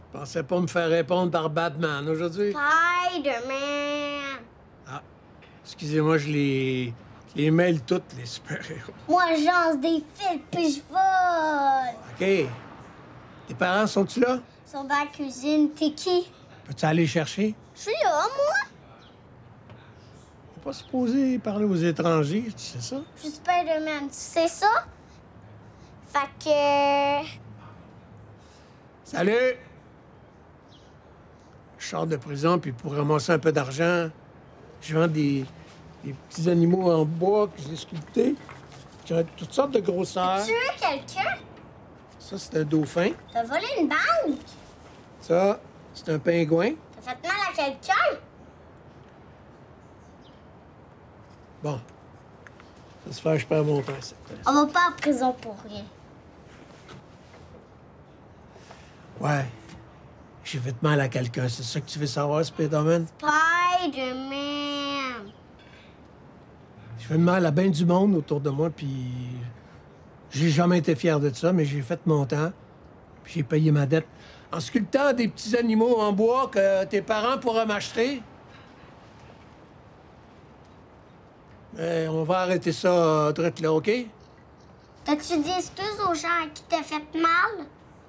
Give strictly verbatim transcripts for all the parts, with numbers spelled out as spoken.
Pensais pas me faire répondre par Batman aujourd'hui? Spider-Man. Ah, excusez-moi, je les... je les mêle toutes, les super-héros. Moi, j'ance des fils puis je vole. OK. Tes parents sont-ils là? Ils sont dans la cuisine. T'es qui? Peux-tu aller les chercher? Je suis là, moi. T'es pas supposé parler aux étrangers, tu sais ça? Je suis Spider-Man. Tu sais ça? Fait que... Salut! Je sors de prison, puis pour ramasser un peu d'argent, je vends des, des petits animaux en bois que j'ai sculptés, qui ont toutes sortes de grosseurs. Tu veux quelqu'un? Ça, c'est un dauphin. T'as volé une banque? Ça, c'est un pingouin. T'as fait mal à quelqu'un? Bon. Ça se fait, je perds mon temps. On va pas en prison pour rien. Ouais. J'ai fait mal à quelqu'un. C'est ça que tu veux savoir, Spider-Man? Spider-Man. J'ai fait mal à bien du monde autour de moi, puis j'ai jamais été fier de ça, mais j'ai fait mon temps, puis j'ai payé ma dette en sculptant des petits animaux en bois que tes parents pourraient m'acheter. Mais on va arrêter ça direct là, OK? T'as-tu dit excuse aux gens à qui t'as fait mal?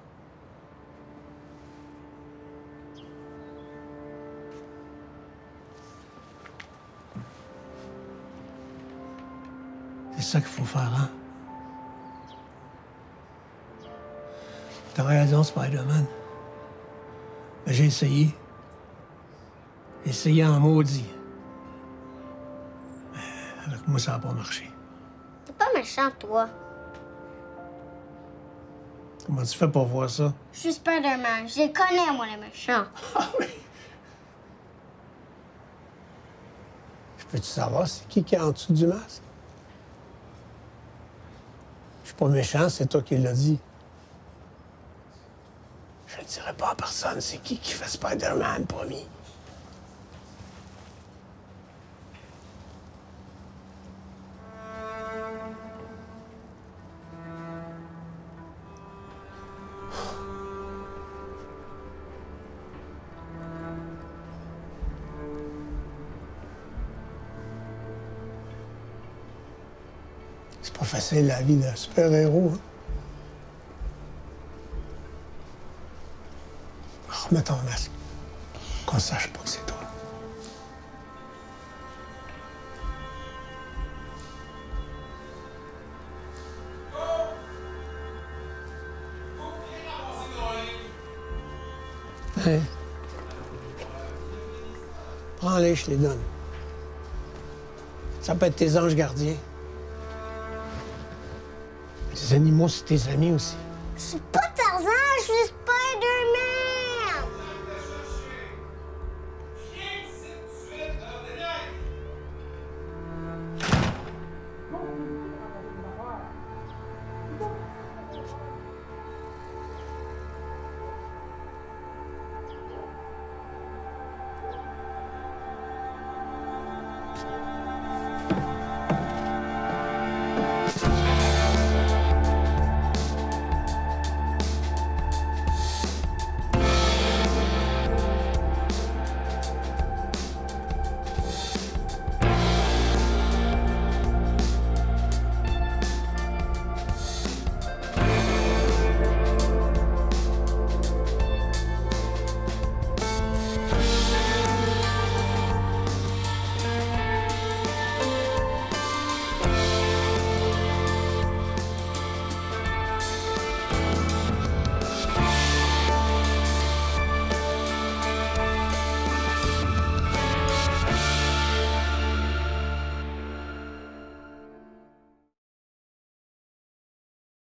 C'est ça qu'il faut faire, hein? T'as raison, Spider-Man. Mais j'ai essayé. J'ai essayé en maudit. Mais avec moi, ça n'a pas marché. T'es pas méchant, toi. Comment tu fais pour voir ça? Je suis Spider-Man. Je les connais, moi, les méchants. Ah oui! Je peux-tu savoir c'est qui qui est en dessous du masque? Je suis pas méchant, c'est toi qui l'as dit. Je ne dirai pas à personne c'est qui qui fait Spider-Man, promis. C'est pas facile, la vie d'un super-héros. Hein? Remets ton masque. Qu'on sache pas que c'est toi. Hein? Prends-les, je les donne. Ça peut être tes anges gardiens. Les animaux, c'est tes amis aussi. Je suis pas